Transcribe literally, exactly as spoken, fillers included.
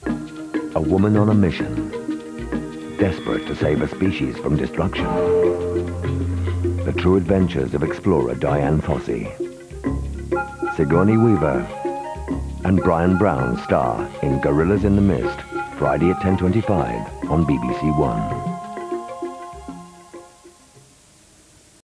A woman on a mission, desperate to save a species from destruction. The true adventures of explorer Diane Fossey. Sigourney Weaver and Brian Brown star in Gorillas in the Mist, Friday at ten twenty-five on B B C One.